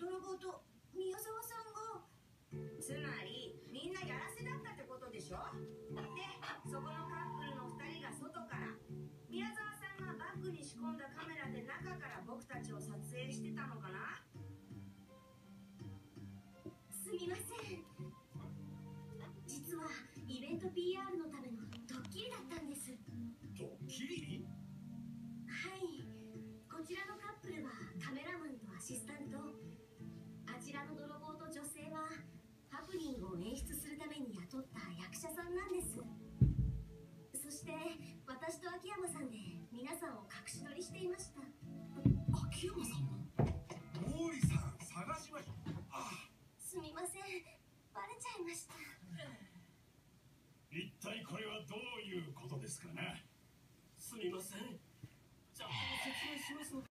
泥棒と宮沢さんが。 つまりみんなやらせだったってことでしょ。でそこのカップルの2人が外から宮沢さんがバッグに仕込んだカメラで中から僕たちを撮影してたのかな。 すみません、実はイベント PR のためのドッキリだったんです。 ドッキリ？ はい、こちらのカップルはカメラマンとアシスタント、あちらの泥棒と女性はハプニングを演出するために雇った役者さんなんです。そして私と秋山さんで皆さんを隠し撮りしていました。 秋山さんも？毛利さん探しました。 すみません、バレちゃいました。 一体これはどういうことですかね。 すみません。じゃあ説明しますので。